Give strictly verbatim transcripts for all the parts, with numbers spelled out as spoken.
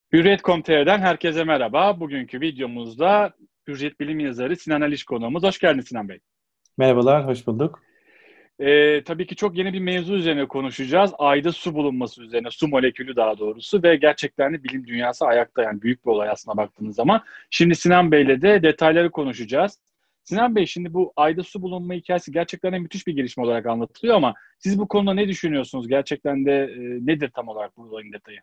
Hürriyet nokta com nokta tr'den herkese merhaba. Bugünkü videomuzda Hürriyet bilim yazarı Sinan Aliş konuğumuz. Hoş geldiniz Sinan Bey. Merhabalar, hoş bulduk. Ee, tabii ki çok yeni bir mevzu üzerine konuşacağız. Ayda su bulunması üzerine, su molekülü daha doğrusu ve gerçekten de bilim dünyası ayakta, yani büyük bir olay aslına baktığınız zaman. Şimdi Sinan Bey'le de detayları konuşacağız. Sinan Bey, şimdi bu ayda su bulunma hikayesi gerçekten de müthiş bir gelişme olarak anlatılıyor ama siz bu konuda ne düşünüyorsunuz? Gerçekten de e, nedir tam olarak bu olayın detayı?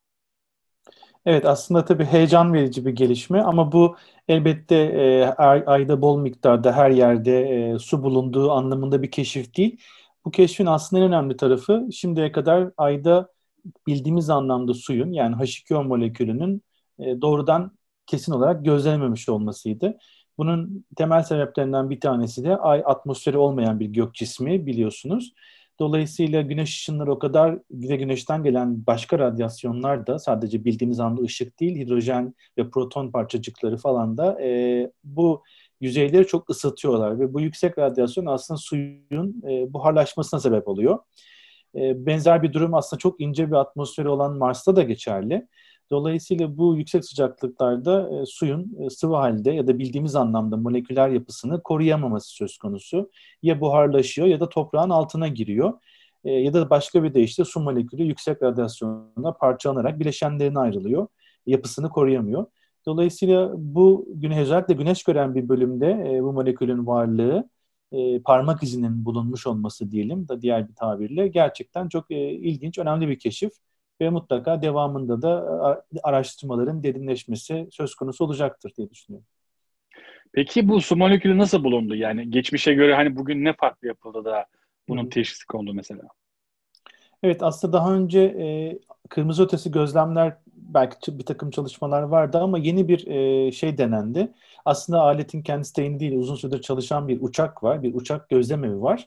Evet, aslında tabii heyecan verici bir gelişme ama bu elbette e, ay- ayda bol miktarda her yerde e, su bulunduğu anlamında bir keşif değil. Bu keşfin aslında en önemli tarafı şimdiye kadar ayda bildiğimiz anlamda suyun yani H iki O molekülünün e, doğrudan kesin olarak gözlenememiş olmasıydı. Bunun temel sebeplerinden bir tanesi de ay atmosferi olmayan bir gök cismi biliyorsunuz. Dolayısıyla güneş ışınları o kadar ve güneşten gelen başka radyasyonlar da sadece bildiğimiz anda ışık değil, hidrojen ve proton parçacıkları falan da e, bu yüzeyleri çok ısıtıyorlar ve bu yüksek radyasyon aslında suyun e, buharlaşmasına sebep oluyor. E, benzer bir durum aslında çok ince bir atmosferi olan Mars'ta da geçerli. Dolayısıyla bu yüksek sıcaklıklarda e, suyun e, sıvı halde ya da bildiğimiz anlamda moleküler yapısını koruyamaması söz konusu. Ya buharlaşıyor ya da toprağın altına giriyor. E, ya da başka bir deyişle su molekülü yüksek radyasyonda parçalanarak bileşenlerine ayrılıyor. Yapısını koruyamıyor. Dolayısıyla bu güne özellikle güneş gören bir bölümde e, bu molekülün varlığı e, parmak izinin bulunmuş olması diyelim da diğer bir tabirle gerçekten çok e, ilginç, önemli bir keşif ve mutlaka devamında da e, araştırmaların derinleşmesi söz konusu olacaktır diye düşünüyorum. Peki bu su molekülü nasıl bulundu? Yani geçmişe göre hani bugün ne farklı yapıldı da Hı bunun hı. teşhisi kondu mesela? Evet, aslında daha önce e, kırmızı ötesi gözlemler belki ç- bir takım çalışmalar vardı ama yeni bir e, şey denendi. Aslında aletin kendisi de yeni değil, uzun süredir çalışan bir uçak var, bir uçak gözlemevi var.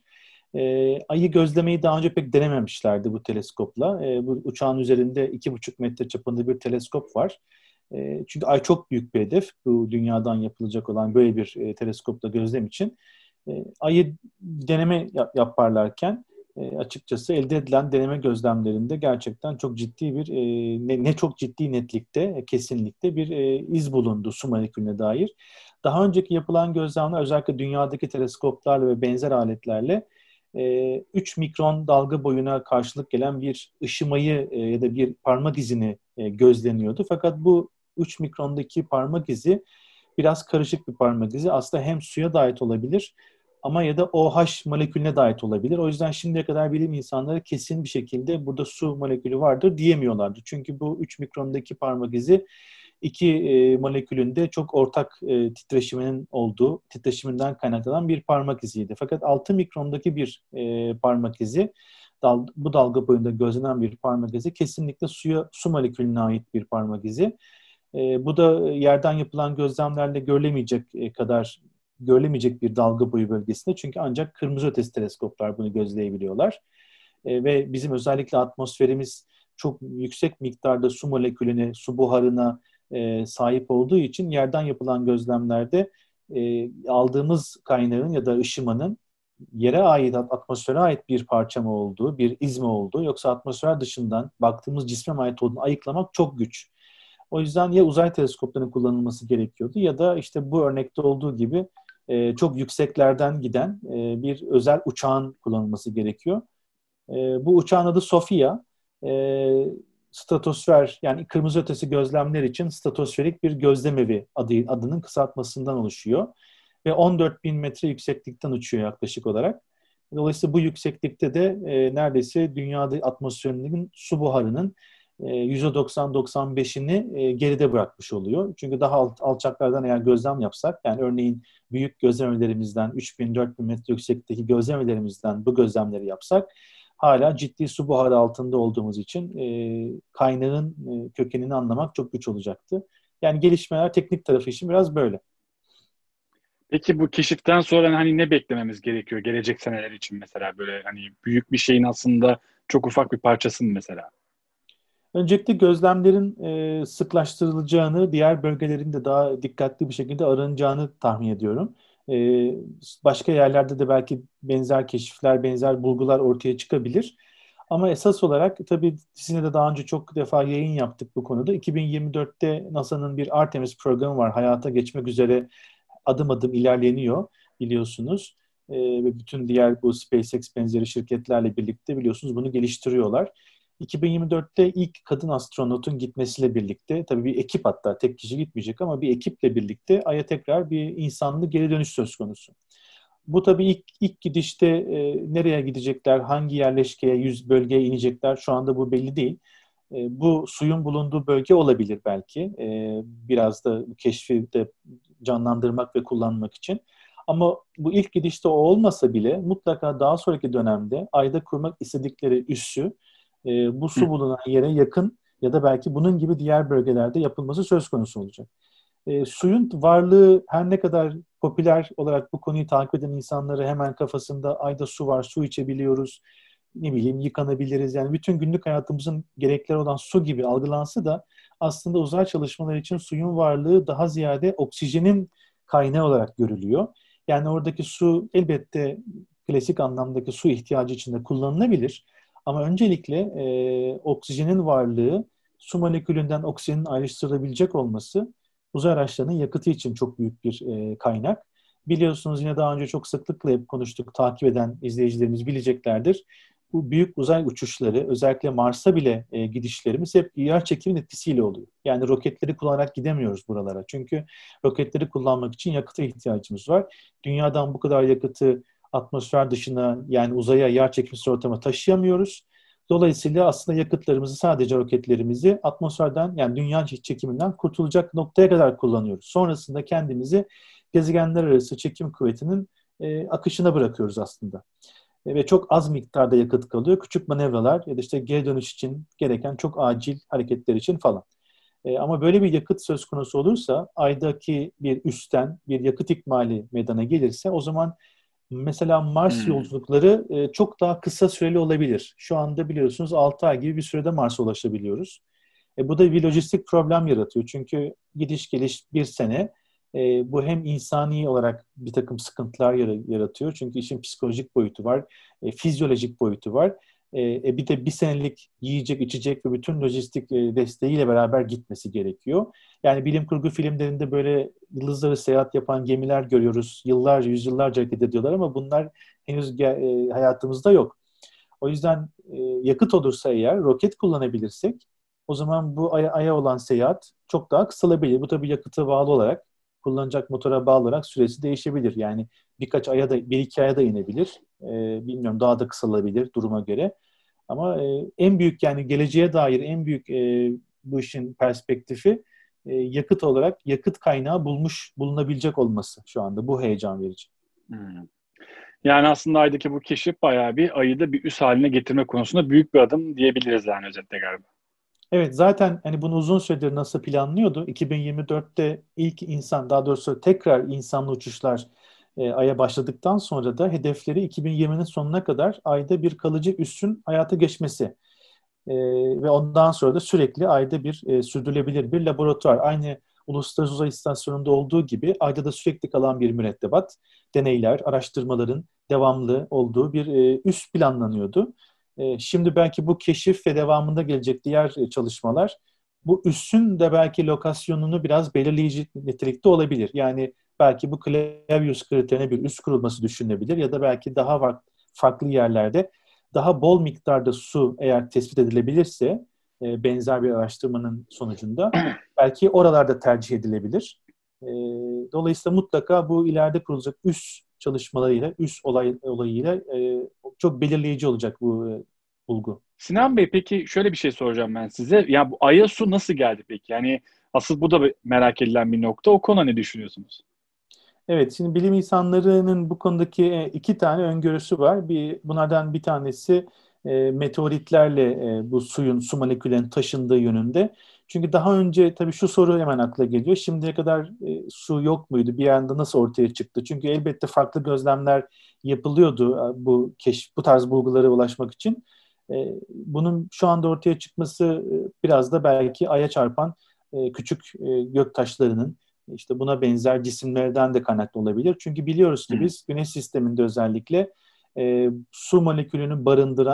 E, ayı gözlemeyi daha önce pek denememişlerdi bu teleskopla. E, bu uçağın üzerinde iki buçuk metre çapında bir teleskop var. E, çünkü ay çok büyük bir hedef bu dünyadan yapılacak olan böyle bir e, teleskopla gözlem için. E, ayı deneme yap- yaparlarken e, açıkçası elde edilen deneme gözlemlerinde gerçekten çok ciddi bir e, ne, ne çok ciddi netlikte, e, kesinlikte bir e, iz bulundu su molekülüne dair. Daha önceki yapılan gözlemler özellikle dünyadaki teleskoplarla ve benzer aletlerle e, üç mikron dalga boyuna karşılık gelen bir ışımayı e, ya da bir parmak izini e, gözleniyordu. Fakat bu üç mikrondaki parmak izi biraz karışık bir parmak izi. Aslında hem suya da ait olabilir ama ya da OH molekülüne de ait olabilir. O yüzden şimdiye kadar bilim insanları kesin bir şekilde burada su molekülü vardır diyemiyorlardı. Çünkü bu üç mikrondaki parmak izi iki e, molekülün de çok ortak e, titreşiminin olduğu, titreşiminden kaynaklanan bir parmak iziydi. Fakat altı mikrondaki bir e, parmak izi, dal, bu dalga boyunda gözlenen bir parmak izi kesinlikle suya, su molekülüne ait bir parmak izi. E, bu da yerden yapılan gözlemlerle görülemeyecek e, kadar görülemeyecek bir dalga boyu bölgesinde. Çünkü ancak kırmızı ötesi teleskoplar bunu gözleyebiliyorlar. E, ve bizim özellikle atmosferimiz çok yüksek miktarda su molekülüne, su buharına e, sahip olduğu için yerden yapılan gözlemlerde e, aldığımız kaynağın ya da ışımanın yere ait, atmosfere ait bir parça mı olduğu, bir iz mi olduğu yoksa atmosfer dışından baktığımız cisme mi ait olduğunu ayıklamak çok güç. O yüzden ya uzay teleskoplarının kullanılması gerekiyordu ya da işte bu örnekte olduğu gibi e, çok yükseklerden giden e, bir özel uçağın kullanılması gerekiyor. E, bu uçağın adı Sofia. E, stratosfer yani kırmızı ötesi gözlemler için stratosferik bir gözlemevi adı, adının kısaltmasından oluşuyor. Ve on dört bin metre yükseklikten uçuyor yaklaşık olarak. Dolayısıyla bu yükseklikte de e, neredeyse dünyada atmosferinin su buharının e, yüzde doksan doksan beşini e, geride bırakmış oluyor. Çünkü daha alt, alçaklardan eğer gözlem yapsak, yani örneğin büyük gözlemelerimizden üç bin dört bin metre yüksekteki gözlemelerimizden bu gözlemleri yapsak hala ciddi su buharı altında olduğumuz için e, kaynağın e, kökenini anlamak çok güç olacaktı. Yani gelişmeler teknik tarafı için biraz böyle. Peki bu keşiften sonra hani ne beklememiz gerekiyor gelecek seneler için, mesela böyle hani büyük bir şeyin aslında çok ufak bir parçası mı mesela? Öncelikle gözlemlerin e, sıklaştırılacağını, diğer bölgelerin de daha dikkatli bir şekilde aranacağını tahmin ediyorum. E, başka yerlerde de belki benzer keşifler, benzer bulgular ortaya çıkabilir. Ama esas olarak tabii sizinle de daha önce çok defa yayın yaptık bu konuda. iki bin yirmi dörtte NASA'nın bir Artemis programı var. Hayata geçmek üzere adım adım ilerleniyor biliyorsunuz. Ee, ve bütün diğer bu SpaceX benzeri şirketlerle birlikte biliyorsunuz bunu geliştiriyorlar. iki bin yirmi dörtte ilk kadın astronotun gitmesiyle birlikte, tabii bir ekip, hatta tek kişi gitmeyecek ama bir ekiple birlikte Ay'a tekrar bir insanlı geri dönüş söz konusu. Bu tabii ilk, ilk gidişte e, nereye gidecekler, hangi yerleşkeye, yüz bölgeye inecekler şu anda bu belli değil. E, bu suyun bulunduğu bölge olabilir belki. E, biraz da bu keşfi de canlandırmak ve kullanmak için. Ama bu ilk gidişte o olmasa bile mutlaka daha sonraki dönemde Ay'da kurmak istedikleri üssü e, bu su bulunan yere yakın ya da belki bunun gibi diğer bölgelerde yapılması söz konusu olacak. E, suyun varlığı her ne kadar popüler olarak bu konuyu takip eden insanları hemen kafasında ayda su var, su içebiliyoruz, ne bileyim yıkanabiliriz. Yani bütün günlük hayatımızın gerekleri olan su gibi algılansa da aslında uzay çalışmaları için suyun varlığı daha ziyade oksijenin kaynağı olarak görülüyor. Yani oradaki su elbette klasik anlamdaki su ihtiyacı içinde kullanılabilir. Ama öncelikle e, oksijenin varlığı, su molekülünden oksijenin ayrıştırılabilecek olması uzay araçlarının yakıtı için çok büyük bir e, kaynak. Biliyorsunuz yine daha önce çok sıklıkla hep konuştuk, takip eden izleyicilerimiz bileceklerdir. Bu büyük uzay uçuşları, özellikle Mars'a bile e, gidişlerimiz hep yer çekimin etkisiyle oluyor. Yani roketleri kullanarak gidemiyoruz buralara. Çünkü roketleri kullanmak için yakıta ihtiyacımız var. Dünyadan bu kadar yakıtı atmosfer dışına, yani uzaya, yer çekimsiz ortama taşıyamıyoruz. Dolayısıyla aslında yakıtlarımızı, sadece roketlerimizi atmosferden, yani dünya çekiminden kurtulacak noktaya kadar kullanıyoruz. Sonrasında kendimizi gezegenler arası çekim kuvvetinin e, akışına bırakıyoruz aslında. E, ve çok az miktarda yakıt kalıyor. Küçük manevralar ya da işte geri dönüş için gereken çok acil hareketler için falan. E, ama böyle bir yakıt söz konusu olursa, Ay'daki bir üstten bir yakıt ikmali meydana gelirse, o zaman mesela Mars Hmm. yolculukları e, çok daha kısa süreli olabilir. Şu anda biliyorsunuz altı ay gibi bir sürede Mars'a ulaşabiliyoruz. E, bu da bir lojistik problem yaratıyor. Çünkü gidiş geliş bir sene. E, bu hem insani olarak bir takım sıkıntılar yaratıyor. Çünkü işin psikolojik boyutu var, e, fizyolojik boyutu var. E, e, bir de bir senelik yiyecek, içecek ve bütün lojistik e, desteğiyle beraber gitmesi gerekiyor. Yani bilim kurgu filmlerinde böyle yıldızları seyahat yapan gemiler görüyoruz. Yıllarca, yüzyıllarca hareket ediyorlar ama bunlar henüz e, hayatımızda yok. O yüzden e, yakıt olursa eğer, roket kullanabilirsek, o zaman bu Ay'a, Ay'a olan seyahat çok daha kısalabilir. Bu tabii yakıta bağlı olarak, kullanacak motora bağlı olarak süresi değişebilir. Yani birkaç aya da, bir iki aya da inebilir. E, bilmiyorum, daha da kısalabilir duruma göre. Ama e, en büyük, yani geleceğe dair en büyük e, bu işin perspektifi e, yakıt olarak yakıt kaynağı bulmuş bulunabilecek olması şu anda. Bu heyecan verici. Hmm. Yani aslında Ay'daki bu keşif bayağı bir Ay'ı da bir üs haline getirme konusunda büyük bir adım diyebiliriz yani, özetle galiba. Evet, zaten hani bunu uzun süredir NASA planlıyordu. iki bin yirmi dörtte ilk insan, daha doğrusu tekrar insanlı uçuşlar e, Ay'a başladıktan sonra da hedefleri iki bin yirminin sonuna kadar Ay'da bir kalıcı üssün hayata geçmesi. E, ve ondan sonra da sürekli Ay'da bir e, sürdürülebilir bir laboratuvar. Aynı Uluslararası Uzay İstasyonu'nda olduğu gibi Ay'da da sürekli kalan bir mürettebat, deneyler, araştırmaların devamlı olduğu bir e, üs planlanıyordu. E, şimdi belki bu keşif ve devamında gelecek diğer e, çalışmalar bu üssün de belki lokasyonunu biraz belirleyici nitelikte olabilir. Yani belki bu Clavius kriterine bir üs kurulması düşünülebilir ya da belki daha farklı yerlerde daha bol miktarda su eğer tespit edilebilirse e, benzer bir araştırmanın sonucunda belki oralarda tercih edilebilir. E, dolayısıyla mutlaka bu ileride kurulacak üs çalışmalarıyla, üs olay, olayıyla e, çok belirleyici olacak bu e, bulgu. Sinan Bey, peki şöyle bir şey soracağım ben size. Ya bu Ay'a su nasıl geldi peki? Yani asıl bu da bir merak edilen bir nokta. O konuda ne düşünüyorsunuz? Evet, şimdi bilim insanlarının bu konudaki e, iki tane öngörüsü var. Bir, bunlardan bir tanesi e, meteoritlerle e, bu suyun, su moleküllerinin taşındığı yönünde. Çünkü daha önce tabii şu soru hemen akla geliyor. Şimdiye kadar e, su yok muydu? Bir anda nasıl ortaya çıktı? Çünkü elbette farklı gözlemler yapılıyordu e, bu keşif, bu tarz bulgulara ulaşmak için. E, bunun şu anda ortaya çıkması e, biraz da belki Ay'a çarpan e, küçük e, gök taşlarının, işte buna benzer cisimlerden de kaynaklı olabilir. Çünkü biliyoruz ki Hı biz Güneş sisteminde özellikle e, su molekülünü barındıran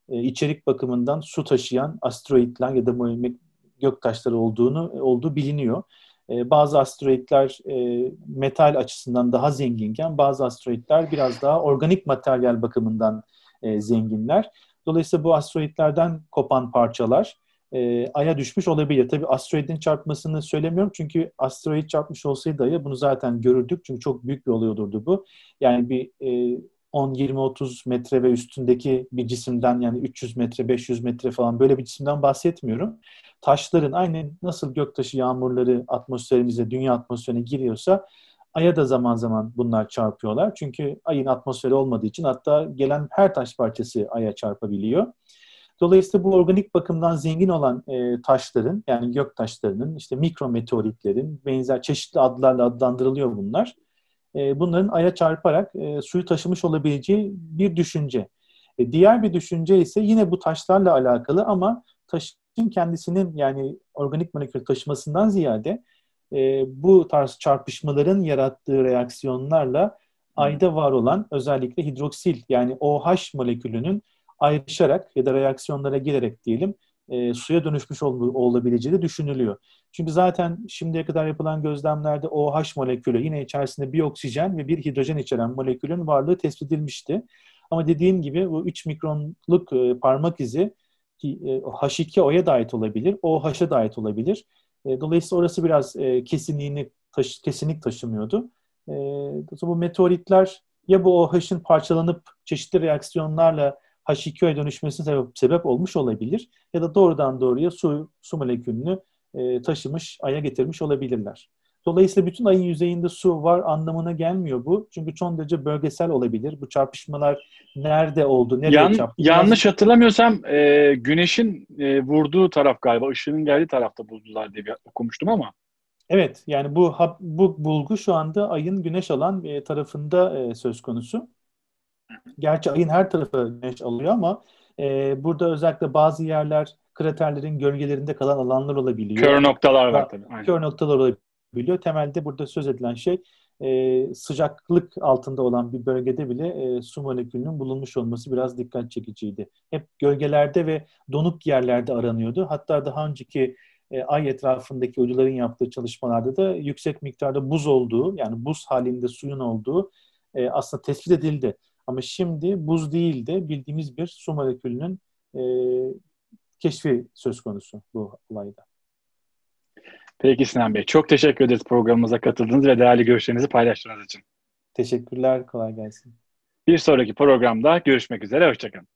e, içerik bakımından su taşıyan asteroidler ya da mu- göktaşları olduğunu olduğu biliniyor. E, bazı asteroidler e, metal açısından daha zenginken bazı asteroidler biraz daha organik materyal bakımından e, zenginler. Dolayısıyla bu asteroidlerden kopan parçalar e, Ay'a düşmüş olabilir. Tabii asteroidin çarpmasını söylemiyorum çünkü asteroid çarpmış olsaydı Ay'a bunu zaten görürdük. Çünkü çok büyük bir olay olurdu bu. Yani bir e, on, yirmi, otuz metre ve üstündeki bir cisimden, yani üç yüz metre, beş yüz metre falan böyle bir cisimden bahsetmiyorum. Taşların aynı nasıl göktaşı yağmurları atmosferimize, dünya atmosferine giriyorsa Ay'a da zaman zaman bunlar çarpıyorlar. Çünkü Ay'ın atmosferi olmadığı için hatta gelen her taş parçası Ay'a çarpabiliyor. Dolayısıyla bu organik bakımdan zengin olan e, taşların, yani gök taşlarının, işte mikrometeoritlerin, benzer çeşitli adlarla adlandırılıyor bunlar. E, bunların Ay'a çarparak e, suyu taşımış olabileceği bir düşünce. E, diğer bir düşünce ise yine bu taşlarla alakalı ama taşın kendisinin, yani organik molekül taşımasından ziyade e, bu tarz çarpışmaların yarattığı reaksiyonlarla Ay'da var olan özellikle hidroksil, yani OH molekülünün ayrışarak ya da reaksiyonlara girerek diyelim e, suya dönüşmüş ol, olabileceği de düşünülüyor. Çünkü zaten şimdiye kadar yapılan gözlemlerde OH molekülü, yine içerisinde bir oksijen ve bir hidrojen içeren molekülün varlığı tespit edilmişti. Ama dediğim gibi bu üç mikronluk e, parmak izi e, H iki O'ya da ait olabilir, OH'a da ait olabilir. E, dolayısıyla orası biraz e, kesinliğini taşı, kesinlik taşımıyordu. E, bu meteoritler ya bu OH'ın parçalanıp çeşitli reaksiyonlarla H iki O'ya dönüşmesine sebep, sebep olmuş olabilir. Ya da doğrudan doğruya su, su molekülünü e, taşımış, Ay'a getirmiş olabilirler. Dolayısıyla bütün Ay'ın yüzeyinde su var anlamına gelmiyor bu. Çünkü çok derece bölgesel olabilir. Bu çarpışmalar nerede oldu, nereye Yan, çarptı? Biraz yanlış hatırlamıyorsam e, güneşin e, vurduğu taraf galiba, ışığın geldiği tarafta buldular diye bir okumuştum ama. evet, yani bu bu bulgu şu anda Ay'ın güneş alan e, tarafında e, söz konusu. Gerçi Ay'ın her tarafı güneş alıyor ama e, burada özellikle bazı yerler kraterlerin gölgelerinde kalan alanlar olabiliyor. Kör noktalar var Da, tabii. Aynen. kör noktalar olabiliyor. Temelde burada söz edilen şey e, sıcaklık altında olan bir bölgede bile e, su molekülünün bulunmuş olması biraz dikkat çekiciydi. Hep gölgelerde ve donuk yerlerde aranıyordu. Hatta daha önceki e, Ay etrafındaki uyduların yaptığı çalışmalarda da yüksek miktarda buz olduğu, yani buz halinde suyun olduğu e, aslında tespit edildi. Ama şimdi buz değil de bildiğimiz bir su molekülünün e, keşfi söz konusu bu olayda. Peki Sinan Bey, çok teşekkür ederiz programımıza katıldığınız ve değerli görüşlerinizi paylaştığınız için. Teşekkürler, kolay gelsin. Bir sonraki programda görüşmek üzere, hoşça kalın.